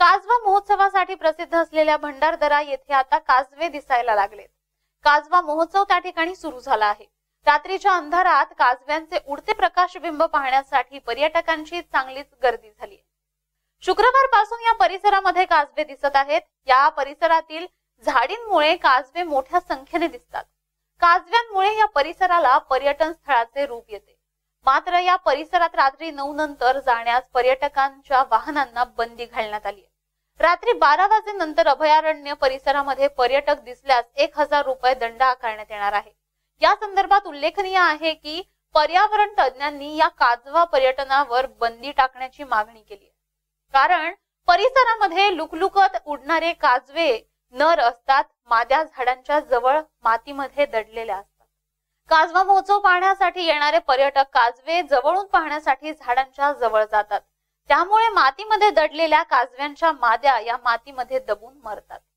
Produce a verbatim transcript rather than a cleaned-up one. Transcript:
काजवा महोत्सवासाठी प्रसिद्ध असलेल्या भंडारदरा येथे आता काजवे दिसायला लागलेत। काजवा महोत्सव त्या ठिकाणी सुरू झाला आहे। रात्रीच्या अंधारात काजव्यांचे उडते प्रकाशबिंब पाहण्यासाठी पर्यटकांची चांगलीच गर्दी झाली आहे। शुक्रवार पासून या परिसरामध्ये काजवे दिसत आहेत। या परिसरातील झाडींमुळे काजवे मोठ्या संख्येने दिसतात। काजव्यांमुळे या परिसराला पर्यटन स्थळाचे रूप येते। मात्र या परिसरात रात्री नऊ नंतर जाण्यास पर्यटकांच्या वाहनांना बंदी घालण्यात आली आहे। रात्री बारा वाजेनंतर अभयारण्य परिसरामध्ये पर्यटक दिसल्यास एक हजार रुपये दंड आकारण्यात येणार आहे। या संदर्भात उल्लेखनीय आहे की पर्यावरण तज्ञांनी या काजवा पर्यटनावर बंदी टाकण्याची मागणी केली आहे। कारण परिसरामध्ये लुकलुकत उडणारे काजवे नर असतात, माद्या झाडांच्या जवळ मातीमध्ये दडलेल्या असतात। काजवा महोत्सव पाहण्यासाठी येणारे पर्यटक काजवे जवळून पाहण्यासाठी झाडांच्या जवळ जातात। त्यामुळे मातीमध्ये दडलेल्या काजव्यांच्या माद्या या मातीमध्ये दबून मरतात।